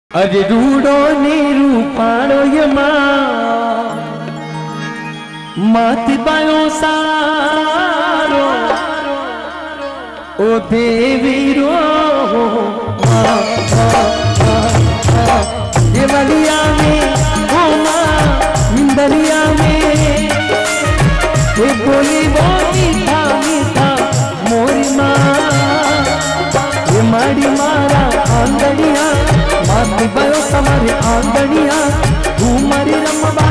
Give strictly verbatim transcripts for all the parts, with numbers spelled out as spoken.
अरे रूडो ने रूपाणो यमा माति बायो सारो ओ देवी रो देवलिया में ओ माँ मिंदलिया में ये बोली बोली था मीठा मोरी माँ ये माड़ी मारा आंगनिया माती बायो समारे आंगनिया घूमरी रमबा।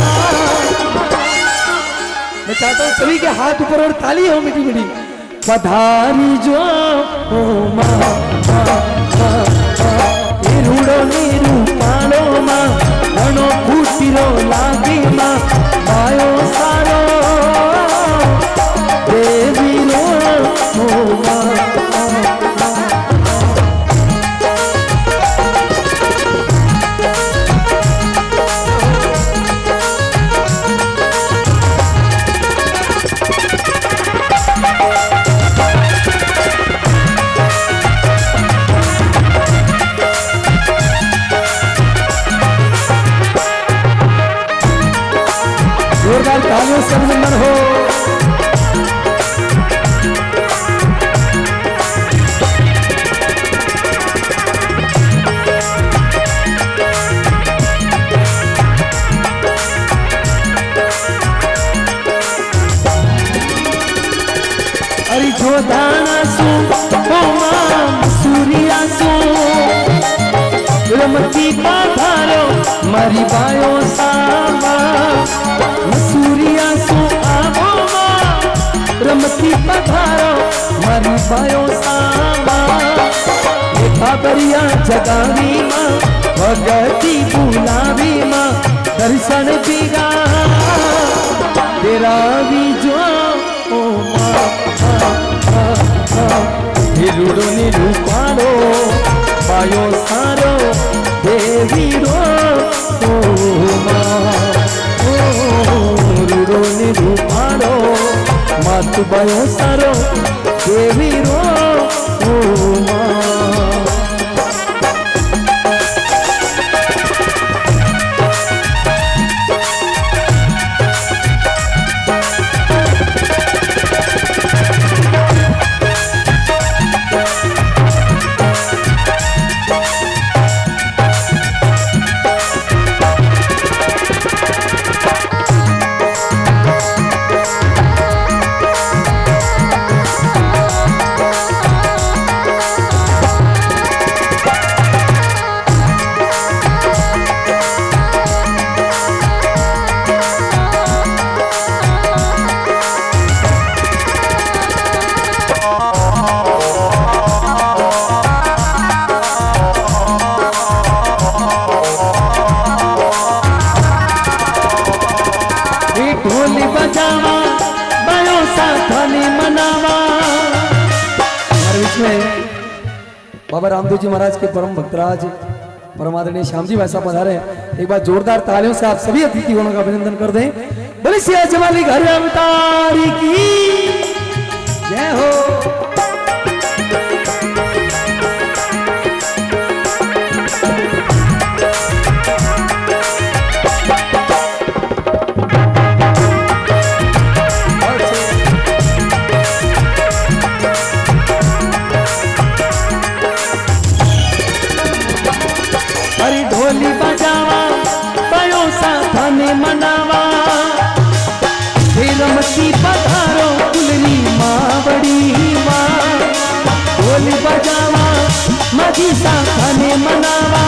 मैं चाहता हूँ सभी के हाथ ऊपर और ताली हो मीठी मीठी। पधारी जो ओ माँ ये रूडो नीरू पालो माँ गणो फूटिरो लागी माँ बायो सारो देवी रो ओ माँ। जोरदार तालियों से अभिनंदन हो। अरे जो दाना सो ओ मां सूर्या सो रमती पाधारो मारी बायो सामा सूर्या सो आवो मां रमती पधारो मारी बायो सामा ये बाबरिया जगावी मां भगती बुलावी मां दर्शन पीगा तेरा भी जो ओ मां ये रूडो नी रूपालो बायो सारो देवी रो ओ मां रूडो नी रूपालो मातु बायो सारो देवी रो ओ मां। ढोली बजावा बायो साथानी मनावा। हमारे बीच में बाबा रामदेव जी महाराज के परम भक्तराज परमादरणीय श्याम जी भाई साहब पधारे हैं। एक बार जोरदार तालियों से आप सभी अतिथिगणों का अभिनंदन कर दें। बोले सिया जमाली घर अवतारी की जय हो। ढोली बजावा बायो साथाने मनावा रमती पधारो कुलरी माँ बड़ी माँ। ढोली बजावा मधी साथाने मनावा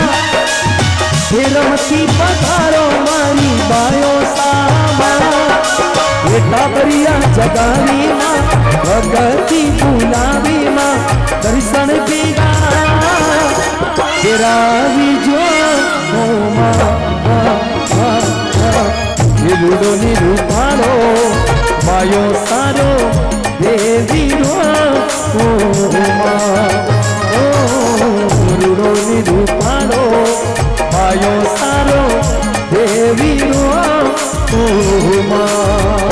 रमती पधारो मारी बायो सावा बेटा बरिया जगानी माँ भगती बुलावी माँ दर्शन पीगा तेरा भी जो ओ माँ ये रूडो नी रूपालो बायो सारो देवी रो ओ माँ रूडो नी रूपालो बायो सारो देवी रो ओ माँ।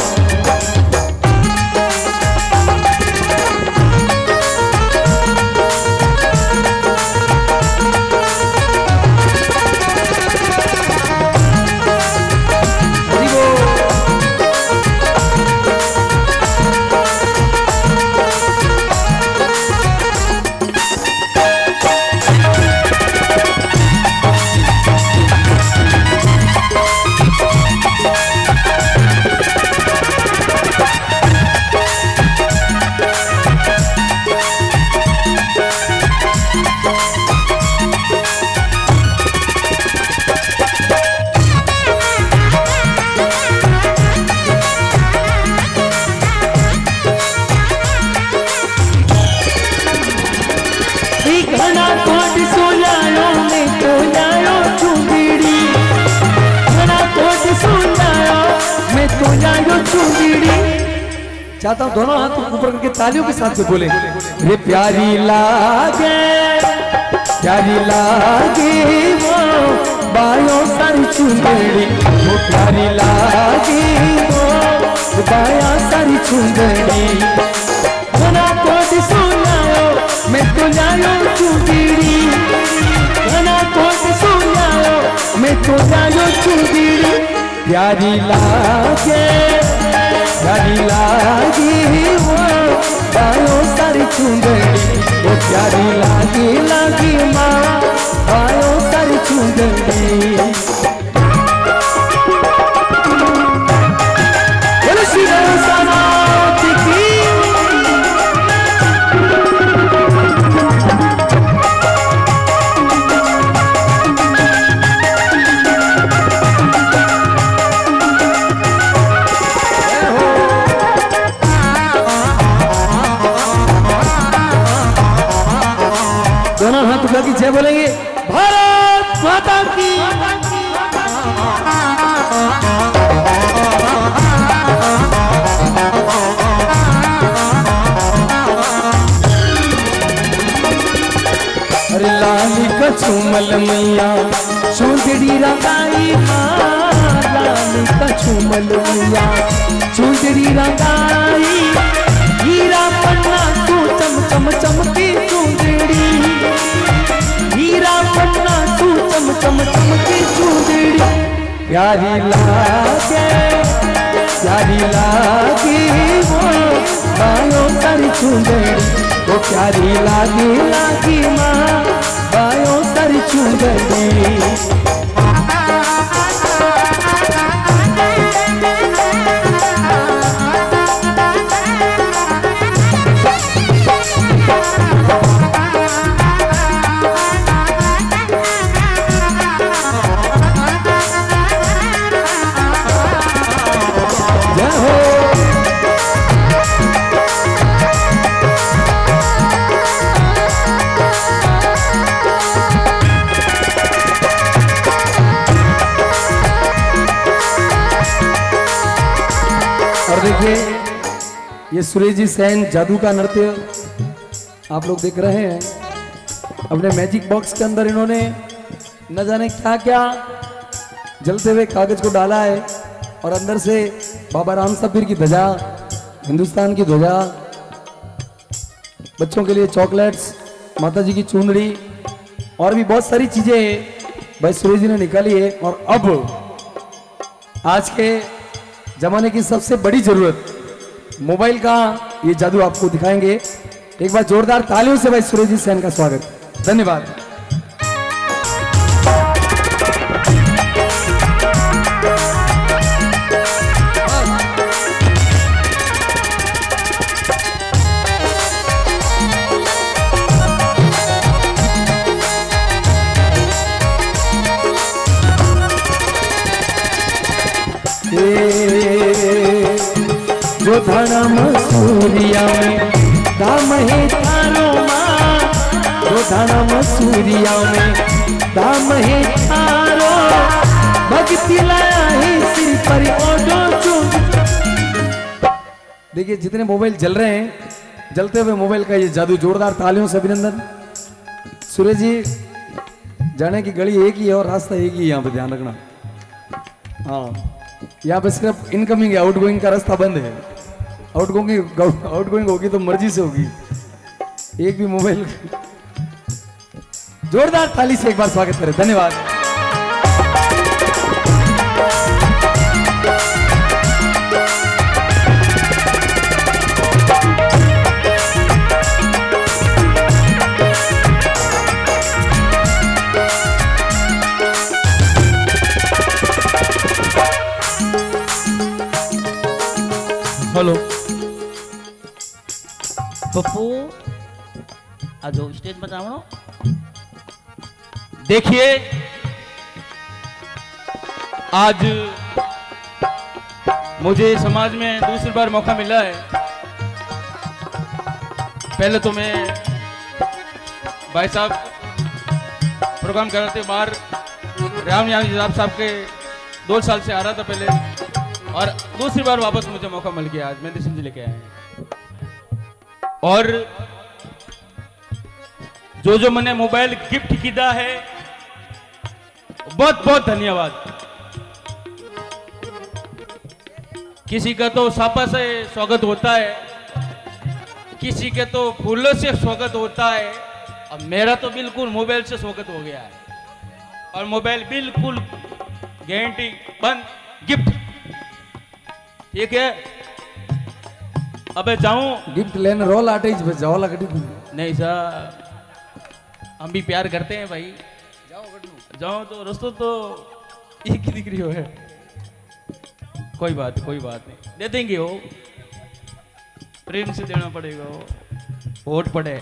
चाहता हूँ दोनों हाथ ऊपर करके तालियों के साथ में बोले, रे प्यारी लागे प्यारी लागे वो बायों सारी चुंदड़ी, वो प्यारी लागे वो बाया सारी चुंदड़ी, घना कोट सुनायो मैं तो लायो चुंदड़ी, घना कोट सुनायो मैं तो लायो चुंदड़ी, प्यारी लागे प्यारी लागी वो बायों सारी चुंदड़ी, वो प्यारी लागी लागी माँ बायों सारी चुंदड़ी। बोलो श्री राम समाज की। दोनों हाथ उठा के जय बोलेंगे, भारत माता की। अरे लाली का झूमल मैया चुंदड़ी रंगाई, लाली का झूमल मैया चुंदड़ी रंगाई, हीरा पन्ना तू चम चम चमकी चुंदड़ी, हीरा पन्ना तू चम चम चमकी चुंदड़ी, प्यारी लागे प्यारी लागी वो बायों सारी चुंदड़ी, वो प्यारी लागी लागी माँ बायों सारी चुंदड़ी। और देखिए ये सुरेश जी सैन जादू का नृत्य आप लोग देख रहे हैं, अपने मैजिक बॉक्स के अंदर इन्होंने न जाने क्या क्या जलते हुए कागज को डाला है, और अंदर से बाबा राम साहब की ध्वजा, हिंदुस्तान की ध्वजा, बच्चों के लिए चॉकलेट्स, माता जी की चुनरी और भी बहुत सारी चीजें भाई सुरेश जी ने निकाली है। और अब आज के जमाने की सबसे बड़ी जरूरत मोबाइल का ये जादू आपको दिखाएंगे। एक बार जोरदार तालियों से भाई सुरेश जी सैन का स्वागत, धन्यवाद। जो धर्म सूर्या में दाम है थारो माँ, जो धर्म सूर्या में दाम है थारो, भक्ति लाया है सिर पर ओढ़ो चुन। देखिए जितने मोबाइल जल रहे हैं, जलते हुए मोबाइल का ये जादू, जोरदार तालियों से अभिनंदन। सुरेश जी जाने की गली एक ही है और रास्ता एक ही है, यहाँ पे ध्यान रखना। हाँ यहाँ पे सिर्फ इनकमिंग या आउटगोइंग का रास्ता बंद है, आउटगोइंग आउटगोइंग होगी तो मर्जी से होगी। एक भी मोबाइल, जोरदार ताली से एक बार स्वागत करें, धन्यवाद। हेलो पप्पू आ जाओ स्टेज पर जाओ। देखिए आज मुझे समाज में दूसरी बार मौका मिला है। पहले तो मैं भाई साहब प्रोग्राम कर रहे थे बाहर, राम यादव साहब के दो साल से आ रहा था पहले, और दूसरी बार वापस मुझे मौका मिल गया, आज मेहंदी सिंह जी लेके आए हैं। और जो जो मैंने मोबाइल गिफ्ट किया है, बहुत बहुत धन्यवाद। किसी का तो सापा से स्वागत होता है, किसी के तो फूलों से स्वागत होता है, अब मेरा तो बिल्कुल मोबाइल से स्वागत हो गया है। और मोबाइल बिल्कुल गारंटी बंद गिफ्ट, ठीक है। अबे जाऊं गिफ्ट लेने रोल आटे इस जाओ लगड़ी नहीं सर, हम भी प्यार करते हैं भाई। जाओ तो रस्तो तो एक ही दिख रही हो है। कोई बात कोई बात नहीं, दे देंगे हो, प्रेम से देना पड़ेगा हो, वोट पड़े।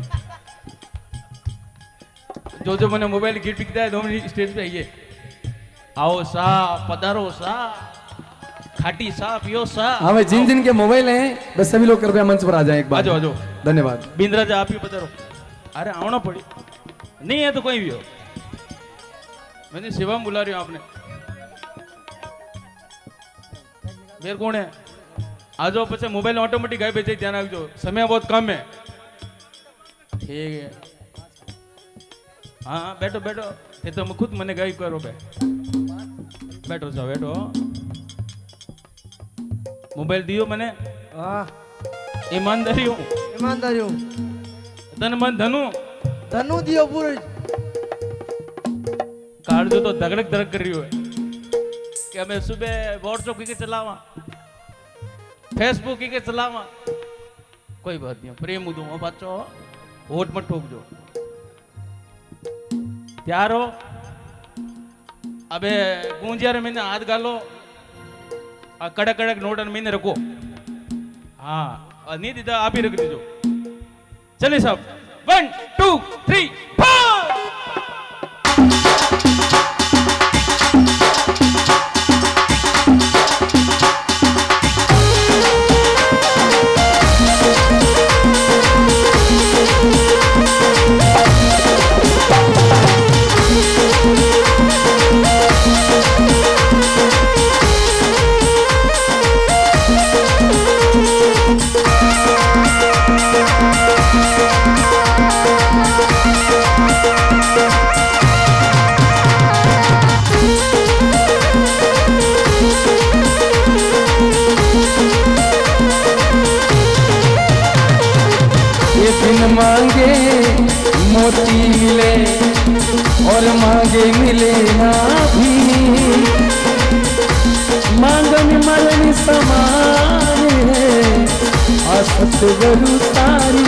जो जो मैंने मोबाइल गिफ्ट किया है, दो मिनट स्टेज पे आइए। आओ सा, पधारो सा, खाटी सा, पियो सा। हाँ भाई, जिन जिन के मोबाइल हैं बस सभी लोग कृपया मंच पर आ जाएं एक बार। आ जाओ आ जाओ। धन्यवाद। बिंद्रा जी आप ही पधारो। अरे आना पड़ी, नहीं है तो कोई भी हो, मैंने सेवा में बुला रही हूँ आपने। मेरे कौन है, आ जाओ। पीछे मोबाइल ऑटोमेटिक गायब है, ध्यान रखो, समय बहुत कम है। ठीक है, हाँ बैठो बैठो, ये तो मैं खुद मैंने गायब करो बे। बैठो जाओ बैठो। मोबाइल दियो मैंने, ईमानदारी हूँ, ईमानदारी हूँ, धन मन धनु धनु दियो पूरे। कार्ड जो तो दगड़क दगड़क कर रही हो क्या मैं सुबह व्हाट्सएप के चलावा, फेसबुक के चलावा, कोई बात नहीं, प्रेम दूंगा बच्चों, वोट मत ठोक दो। तैयार हो? अबे गूंजिया मैंने हाथ गालो, और कड़क कड़क नोट मैंने रखो। हाँ, और नहीं दीदा आप ही रख दीजो। चलिए साहब, वन टू थ्री फोर। मांगे मोती मिले और मांगे मिले ना भी, मांगन मरण समान है असत गरु सारी।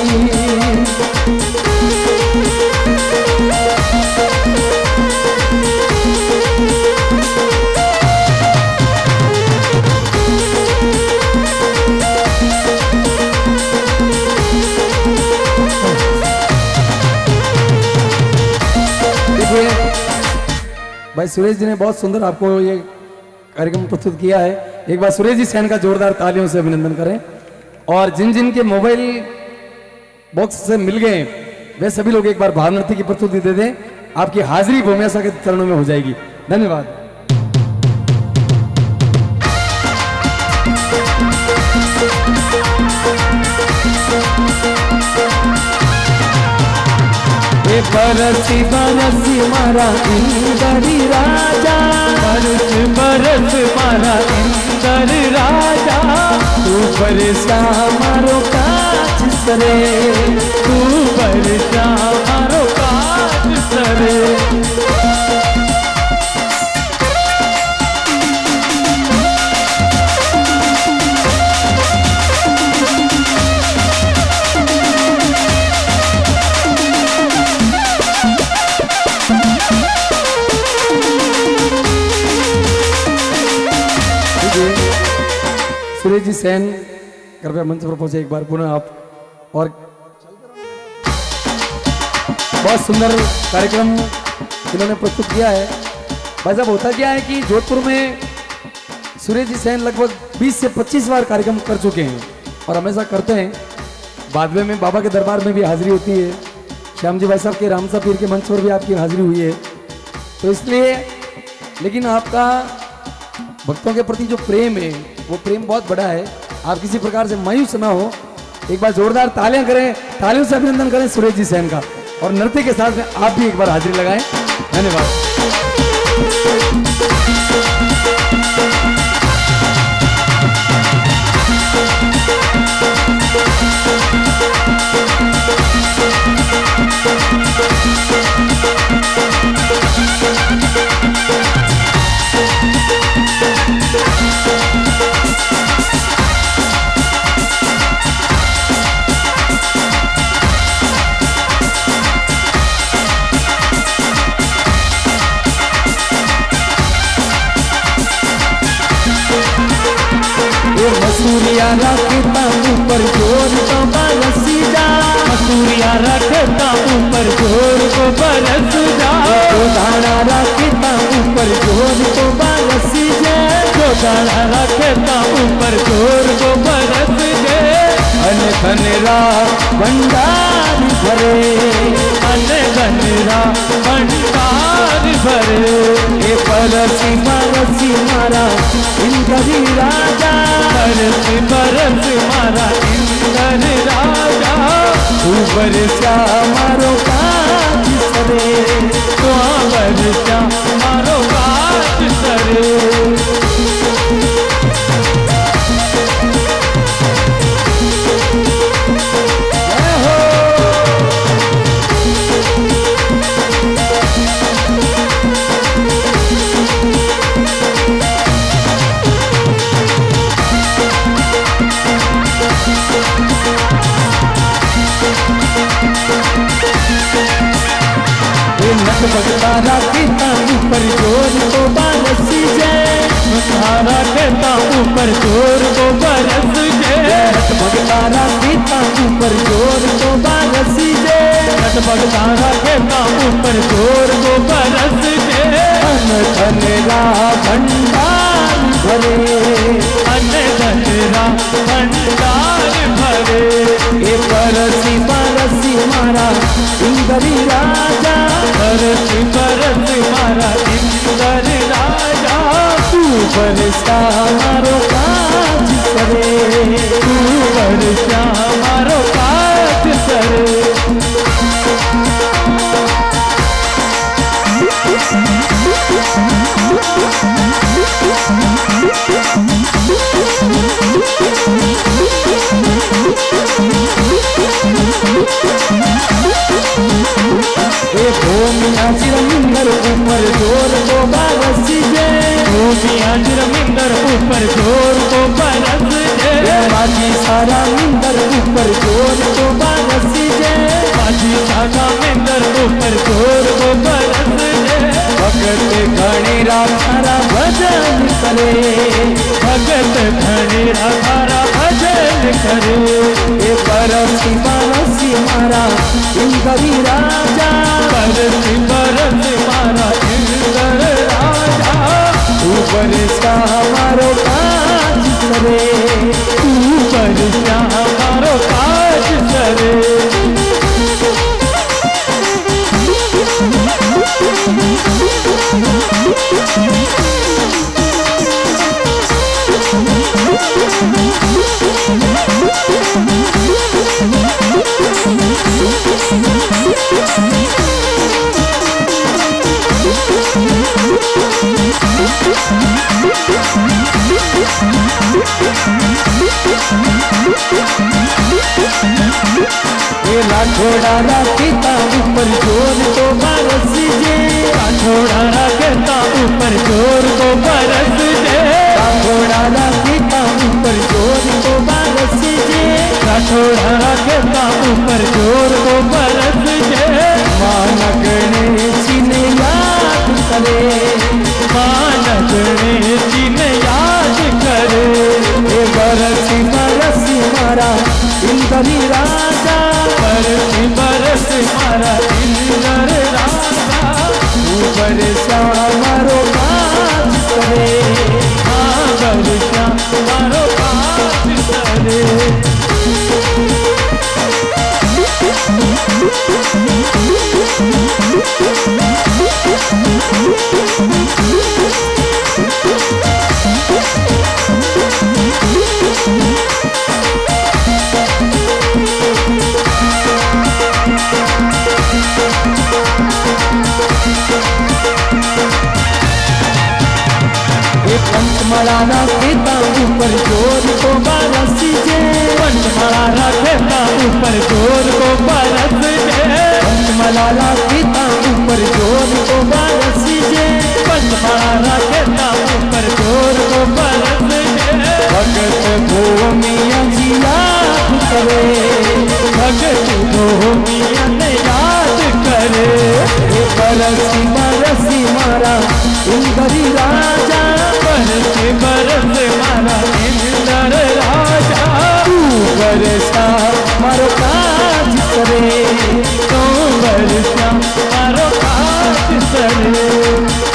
भाई सुरेश जी ने बहुत सुंदर आपको ये कार्यक्रम प्रस्तुत किया है। एक बार सुरेश जी सैन का जोरदार तालियों से अभिनंदन करें। और जिन जिन के मोबाइल बॉक्स से मिल गए वे सभी लोग एक बार भाव नृत्य की प्रस्तुति दे दें, आपकी हाजिरी भूमिया के चरणों में हो जाएगी। धन्यवाद। बरसी बरसी मारा इंदरी राजा, बरस बरस मारा इंदर राजा, तू बरसा मारो काज सरे, तू बरसा मारो काज सरे। सुरेश जी सैन कृपया मंच पर पहुंचे एक बार पुनः आप। और बहुत सुंदर कार्यक्रम इन्होंने प्रस्तुत किया है। भाई साहब, होता क्या है कि जोधपुर में सुरेश जी सैन लगभग बीस से पच्चीस बार कार्यक्रम कर चुके हैं और हमेशा करते हैं। बादवे में बाबा के दरबार में भी हाजिरी होती है, श्याम जी भाई साहब के रामसा पीर के मंच पर भी आपकी हाजिरी हुई है, तो इसलिए। लेकिन आपका भक्तों के प्रति जो प्रेम है वो प्रेम बहुत बड़ा है। आप किसी प्रकार से मायूस ना हो, एक बार जोरदार तालियां करें, तालियों से अभिनंदन करें सुरेश जी सेन का। और नृत्य के साथ में आप भी एक बार हाजिरी लगाएं। धन्यवाद। मसूरिया रखता ऊपर जोर तो बरस जा, मसूरिया रखता ऊपर जोर को बरस जा, जो दाना रखता ऊपर जोर को बरस जा, जो दाना रखता ऊपर जोर को बरस जा। अन धन रा भंडार भरे, अन धन रा भंडार भरे, ये परसी परसी मारा इंद्री राजा, बरस बरस मारा इंद्र राजा, तू बरसा मारो काज सरे, तू बरसा मारो काज सरे। भगतारा कहता ऊपर जोर को बरस जाए, भगतारा कहता ऊपर जोर को बरस जाए, भगतारा कहता ऊपर जोर को बरस जाए, भगतारा कहता ऊपर जोर को बरस जाए। अन धन रा भंडार भरे, अन धन रा भंडार भरे, ये बरसी बरसी मारा इंद्री राजा, बरसी बरसी मारा इंद्र राजा, तू बरसा मारो काज सरे, तू बरसा मारो काज सरे। भूमिया चिरमिंदर ऊपर जोर को बरस जाए, भूमिया चिरमिंदर ऊपर जोर को बरस जाए, बाजी सारा मिंदर ऊपर जोर को बरस जाए, बाजी सारा मिंदर ऊपर जोर को बरस जाए। भगत घणेरा थारा भजन करे, भगत घणेरा थारा भजन करे, ये बरसी बरसी मारा इंद्री राजा, बरसी बरसी मारा इंद्र राजा, तू बरसा मारो काज करे, तू बरसा मारो काज करे। लाठोड़ा रखता ऊपर जोर को बरस जे, लाठोड़ा रखता ऊपर जोर को बरस जे, लाठोड़ा रखता ऊपर जोर को बरस जे, लाठोड़ा रखता ऊपर जोर को बरस जे। मान गणेश ने याद करे, मान गणेश ने याद करे, ये बरसी बरसी मारा इंद्री राजा, बरसी बरसी मारा इंद्र राजा, तू बरसा मारो काज करे, हाँ बरसा मारो काज करे। पंचमाला राखेता ऊपर जोर को बरसी जे पंचमाला राखेता ऊपर जोर को बरस जे पंचमाला राखेता ऊपर जोर को बरसी जे पंचमाला राखेता ऊपर जोर को बरस जे भगत भूमिया जी याद करे भगत भूमिया ने याद करे बरसी बरसी मारा इंद्री राजा बरसी बरस मारा इंद्र राजा तू बरसा मारो काज करे तू बरसा मारो काज करे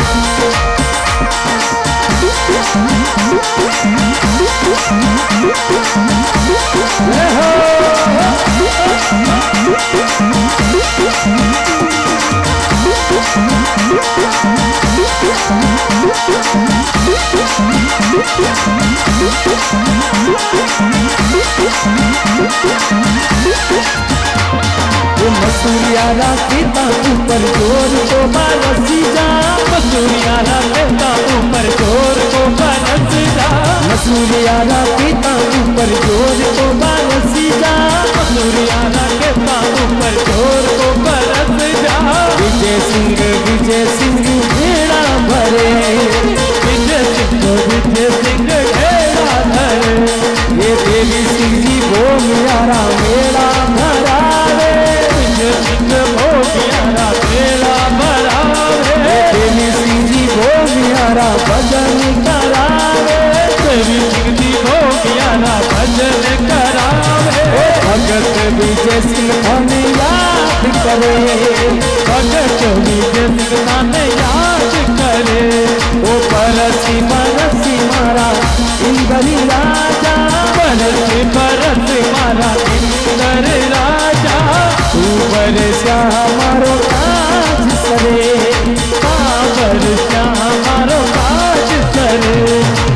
मसूरिया राखेता ऊपर जोर को बरसी जा मसूरिया राखेता ऊपर जोर को बरसी जा मसूरिया राखेता ऊपर जोर को बरसी जा मसूरिया राखेता ऊपर जोर को बरस जा विजय सिंह विजय सिंह भेड़ा भरे विजय सिंह विजय सिंह भेड़ा भरे ये देवी सिंह जी वो मेरा मेरा भरा विजय सिंह वो मेरा मेरा भरा देवी सिंह जी वो मेरा भजन करावे देवी सिंह जी वो मेरा भजन करावे भगत विजय सिंह थाने याद करे भगत विजय सिंह थाने याद करे ओ बरसी बरसी मारा इंद्री राजा बरसी बरसी मारा इंद्र राजा तू बरसा मारो काज करे बरसा मारो काज करे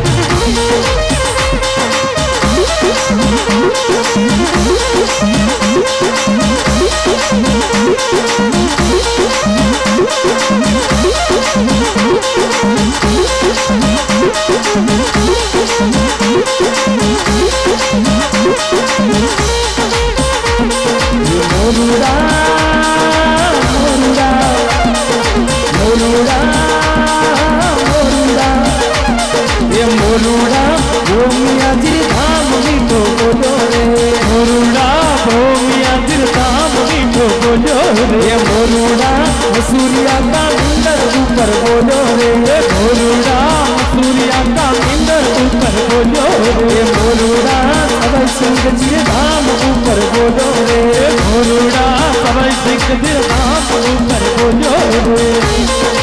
मोरुड़ा मोरुड़ा मोरुड़ा मोरुड़ा ये मोरुड़ा भूमिया जी धाम मीठो बोलो रे मोरुड़ा भूमिया जी धाम मीठो बोलो रे ये मोरुड़ा मसूरिया का मिंदर ऊपर बोलो रे मोरुड़ा मसूरिया का मिंदर ऊपर बोलो रे मोरुड़ा सबै सिंह जी धाम ऊपर बोलो रे मोरुड़ा सबै सिंह जी धाम ऊपर बोलो रे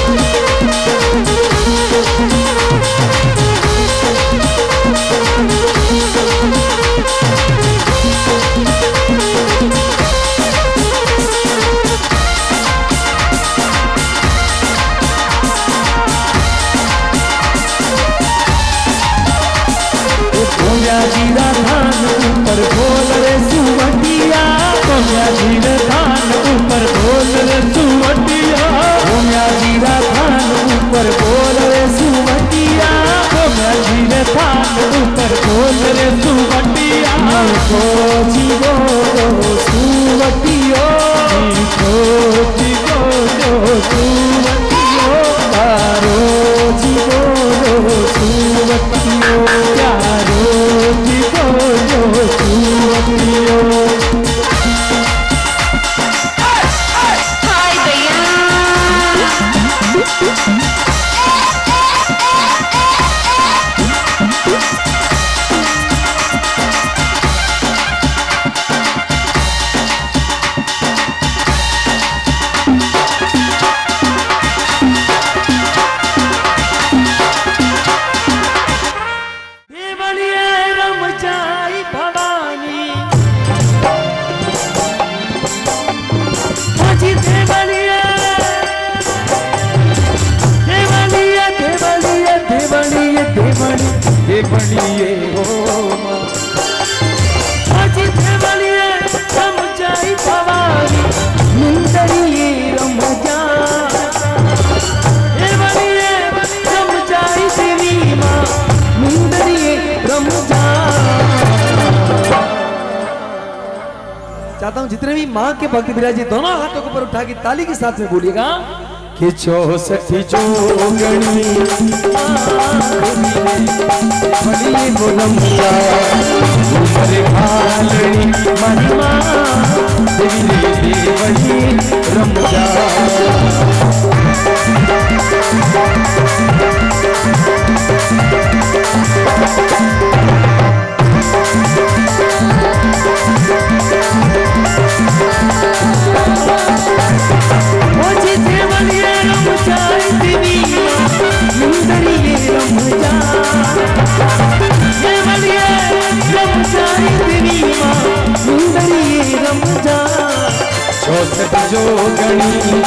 जीरा धान ऊपर बोल रे सुवटिया सोम्या जीरा धान ऊपर बोल रे सुवटिया सोम्या जीरा धान ऊपर बोल रे सुवटिया सोम्या जीरा धान ऊपर बोल रे सुवटिया को जीवो सुवटियो को जीवो सुवटियो तारो जीवो सुवटियो प्यारो चाहता हूँ जितने भी माँ के भक्त विराजी दोनों हाथों को ऊपर उठा के ताली के साथ में बोलिएगा कि चौसठ जोगणी बड़ी बोलमिया ऊपर भालनी महिमा देवी देवही रमजा चौसठ जोगणी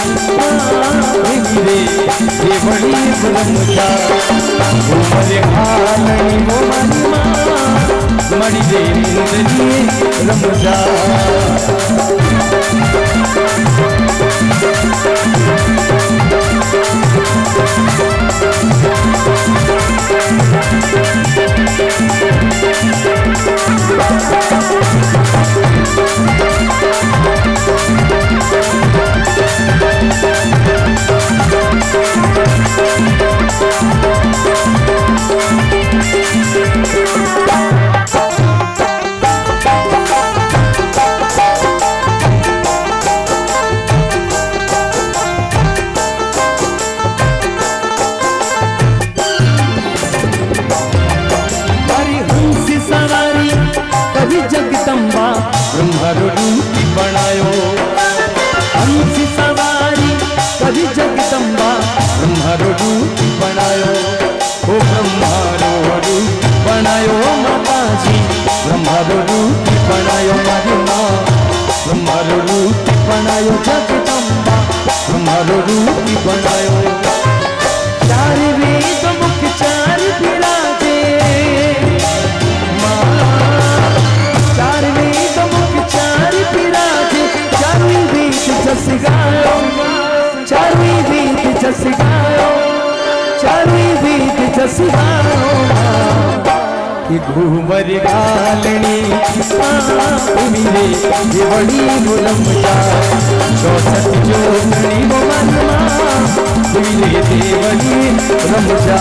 रे ये बड़ी ब्रह्मजा उमर भालनी वो महिमा मणि दे मुंदरी रमजा बनायो हंस सवारी कभी जगदम्बा ब्रह्मारो रूप बनायो ओ ब्रह्मारो रूप बनायो माता जी ब्रह्मारो रूप बनायो मारी माँ ब्रह्मारो रूप बनायो जगदम्बा ब्रह्मारो रूप बनायो चार वेद मुख चार विराजे चार वेद मुख चार विराजे चारवीं वेद जस गायो चारवीं वेद जस गायो चारवीं वेद जस गायो कि घूमर घालनी मेरे ये बड़ी बुलंदा चौसठ जोगणी वो मनमा मेरे देवनी रमजा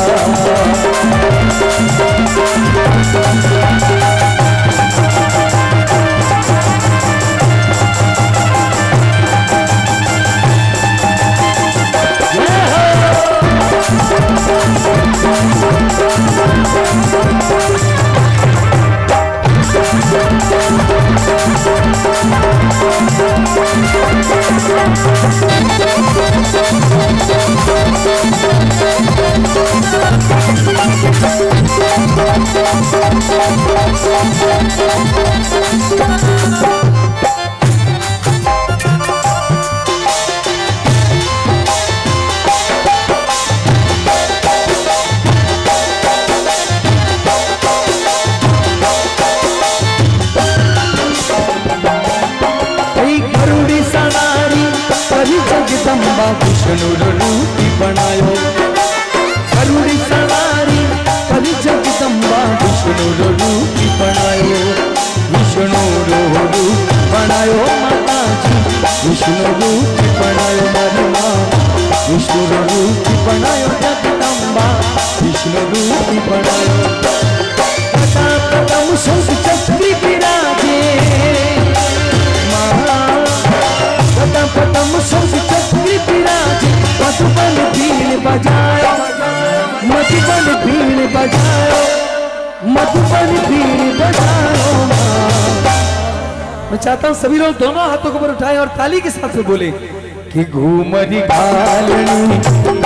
जगदम्बा विष्णु रूप बनायो करुणी सवारी कभी जगदम्बा विष्णु रूप बनायो विष्णु रूप बनायो माता जी विष्णु रूप बनायो मारी माँ विष्णु रूप बनायो जगदम्बा विष्णु रूप बनायो कथा कदम शंख चक्री विराजे कदम कदम शंख चक्री विराजे मधुबन भीड़ बजायो मधुबन भीड़ बजायो मधुबन भीड़ बजायो। मैं चाहता हूँ सभी लोग दोनों हाथों को ऊपर उठाएं और ताली के साथ में बोले कि घूमरी घालनी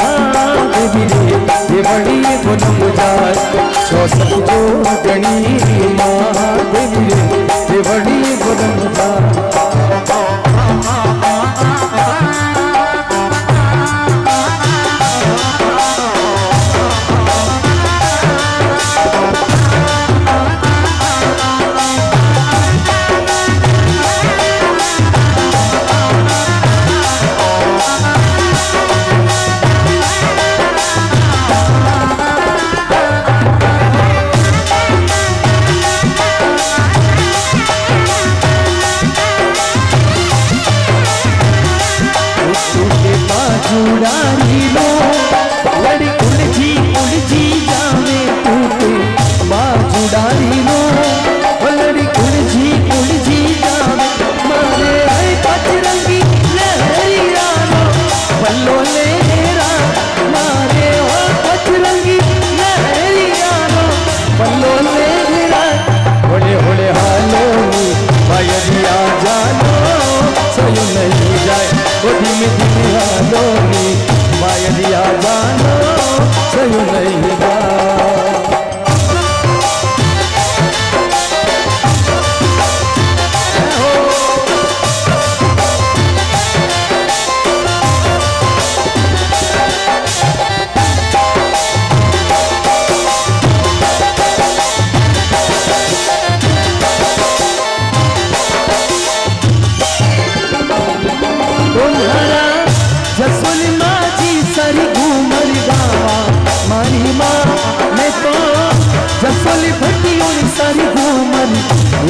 ये बड़ी बुलंदा चौसठ जोगणी महादेवी ये बड़ी बुलंदा Bye.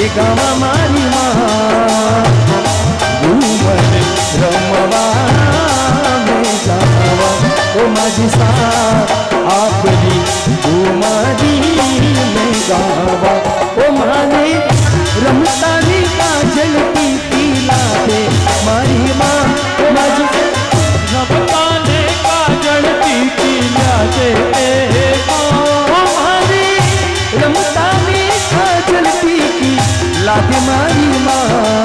गावा मारी माँ घूमर रमवा में जावा ओ माझी सा आपली घुमारी में गावा ओ माने रमतानी काजल पीती लागे मारी माँ ओ माझी रमताने काजल पीती लागे ओ माने रमतानी काजल पीती लागे मारी माँ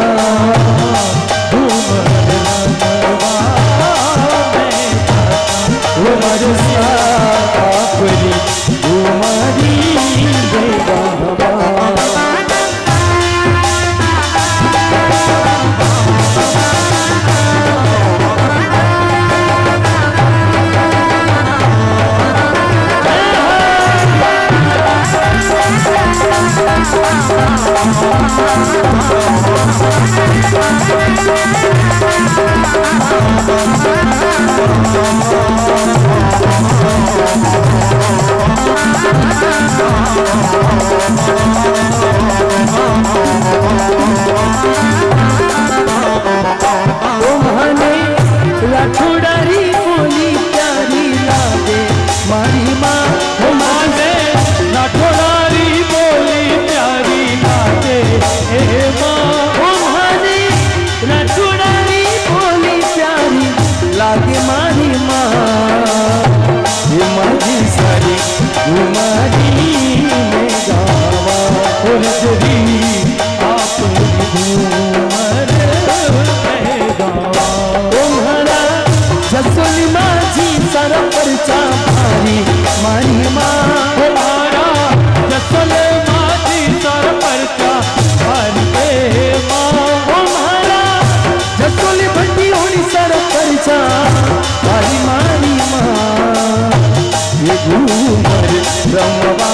वो माझी सा आपली घुमारी में गावा राठौड़ारी बोली प्यारी लागे मारी माँ ओ माने राठौड़ारी बोली प्यारी लागे ए माँ ओ माने राठौड़ारी बोली प्यारी लागे मारी माँ ये माझी सारी घुमारी में गावा ओ नजरी आप घूमर में गावा जसोली माझी सारा परचा भारी मारी माँ हमारा जसोले माझी सारा परचा भारी माँ हमारा जसोली भट्टी होनी सारा परचा भारी मारी माँ ये घूमर रमवा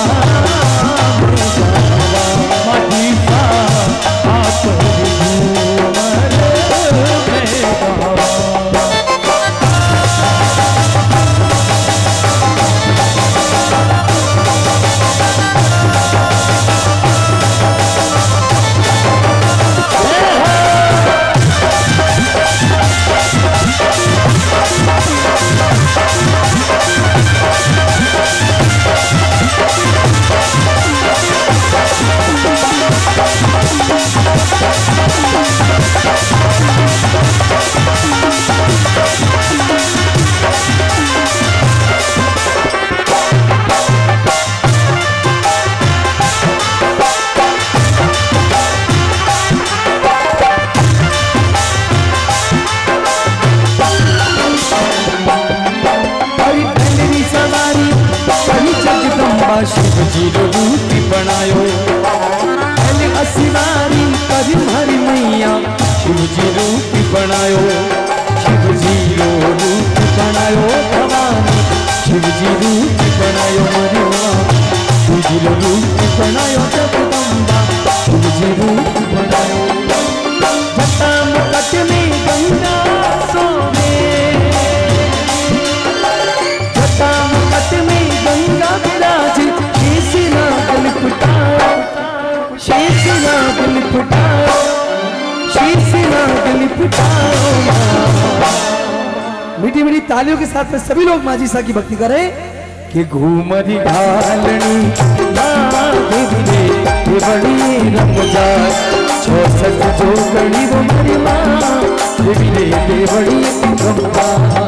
माझी सा आप घूमर में गावा शिव जी रूप बनायो पहले असिवारी कभी हरी मैया शिव जी रूप बनायो शिव जी रूप बनायो भवानी शिव जी रूप बनायो मरिया शिव जी रूप बनायो जगदम्बा शिव जी रूप बनायो जटा मुकट में गंगा सोने जटा मुकट में गंगा विराज शेषना गल फुटाओ शेषना गल फुटाओ शेषना गल फुटाओ मीठी मीठी तालियों के साथ में सभी लोग माझी सा की भक्ति करें कि घूमरी ढालनी रे बड़ी रमजा छो सच जो गणी वो मेरी माँ रे बड़ी रमजा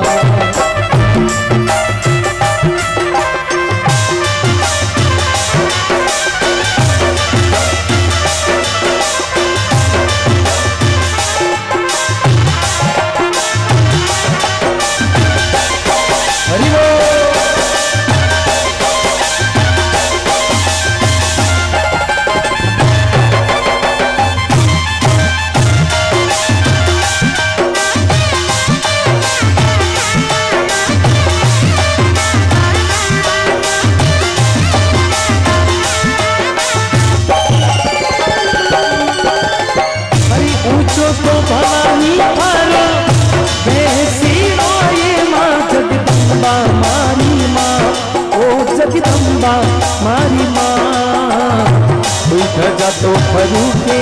जगदम्बा मारी माँ ध्वजा तो फरू के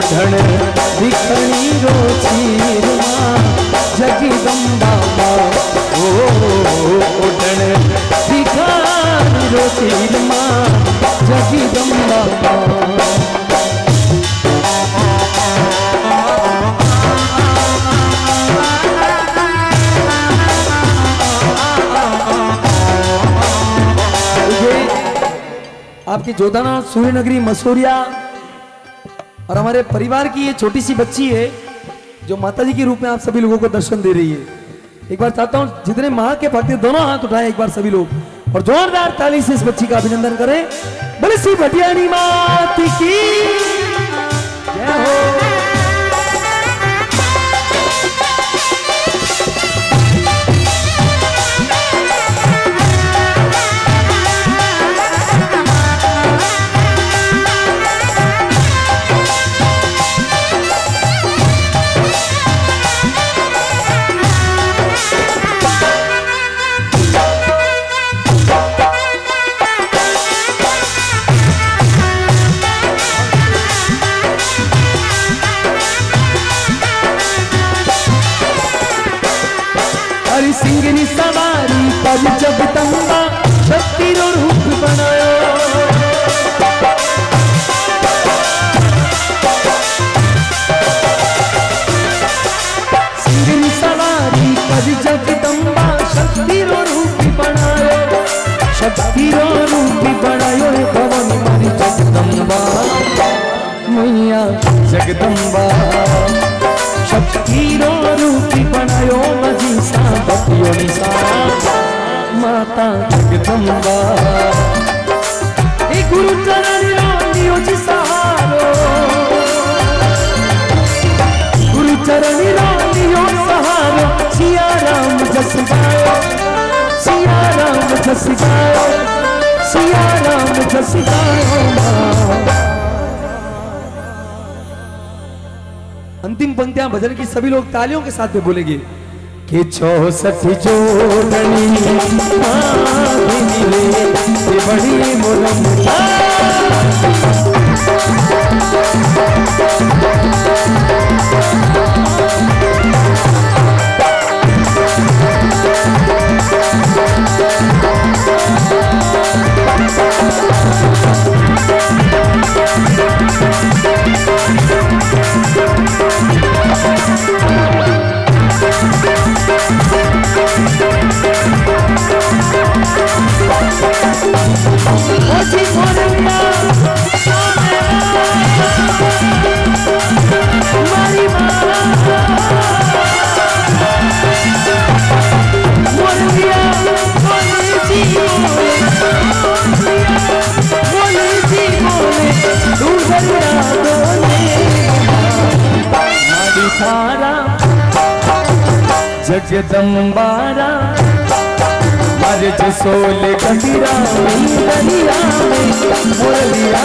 ओढ़ण भिखणी रो चीर मां जगदम्बा मां ओ ओढ़ण भिखारी रो चीर मां जगदम्बा मां। आपकी जोधाना सूर्य नगरी मसूरिया और हमारे परिवार की ये छोटी सी बच्ची है जो माताजी के रूप में आप सभी लोगों को दर्शन दे रही है। एक बार चाहता हूं जितने मां के भक्त दोनों हाथ उठाए एक बार सभी लोग और जोरदार ताली से इस बच्ची का अभिनंदन करें। बोले श्री भटियानी मात की जय हो। सिंगनी सवारी पर जगदम्बा शक्ति रो रूप बनायो सिंगनी सवारी पर जगदम्बा शक्ति रो रूप बनायो शक्ति रो रूप बनायो भवन मारी जगदम्बा मैया जगदम्बा शक्ति रो रूप बनायो मजी सा भक्तियों निसा माता जगदम्बा ए गुरु चरण लियो जी सहारो गुरु चरण लियो सहारो सिया राम जस गायो सिया राम जस गायो सिया राम जस गायो। अंतिम पंक्तियां भजन की सभी लोग तालियों के साथ में बोलेंगे कि चौसठ जोड़नी मिले ये बड़ी मुरम जगदम्बारा मारे जसोल कबीरा दरिया में मुरलिया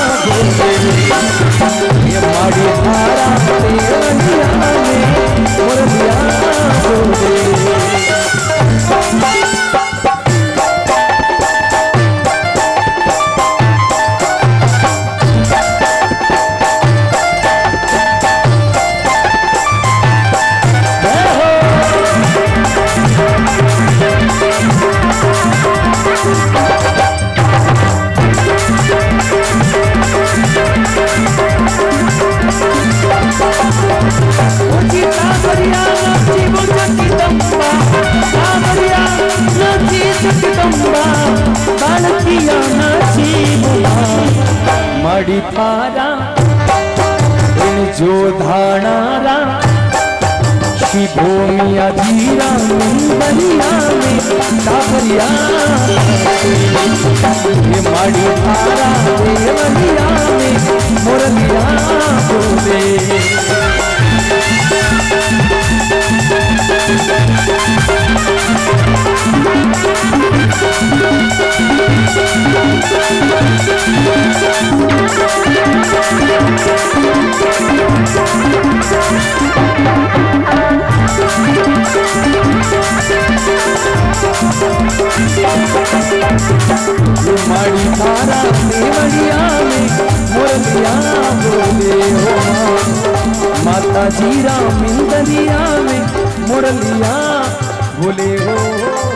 ये मारी धारा दरिया में मुरलिया मड़ी थारा इन जो धानारा श्री भूमिया धीरा बलिया में काबरिया ये मड़ी थारा देवलिया में मुरलिया बोले माड़ी तारा देवलिया में मुरलिया बोले हो माता जी राम इंदरिया में मुरलिया बोले हो।